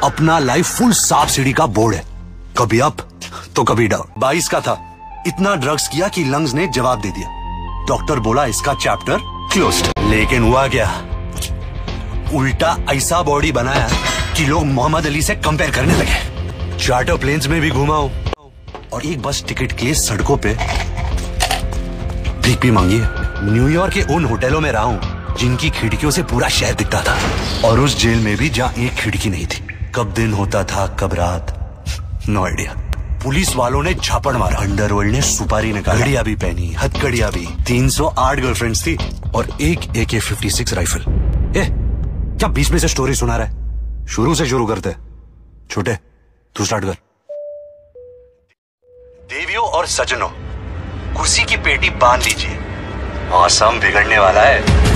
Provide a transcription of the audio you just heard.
अपना life full सांप सीढ़ी का बोर्ड है, कभी अप तो कभी डाउन। 22 का था, इतना ड्रग्स किया कि लंग्स ने जवाब दे दिया। डॉक्टर बोला इसका चैप्टर क्लोज्ड। लेकिन हुआ क्या, उल्टा ऐसा बॉडी बनाया कि लोग मोहम्मद अली से कंपेयर करने लगे। चार्टर प्लेन्स में भी घुमा हूं और एक बस टिकट के लिए सड़कों पे भीख भी मांगी है। न्यूयॉर्क के उन होटलों में रहा हूं जिनकी खिड़कियों से पूरा शहर दिखता था, और उस जेल में भी जहां एक खिड़की नहीं थी। कब दिन होता था कब रात, नो आइडिया। पुलिस वालों ने झापड़ मारा, अंडरवर्ल्ड ने सुपारी निकाली, घड़ियां भी पहनी, हथकड़ियां भी। 308 गर्लफ्रेंड्स थी और एक AK-56 राइफल। क्या बीच में से स्टोरी सुना रहा है? शुरू से शुरू करते। छोटे तू स्टार्ट कर। देवियों और सजनों, कुर्सी की पेटी बांध लीजिए, मौसम बिगड़ने वाला है।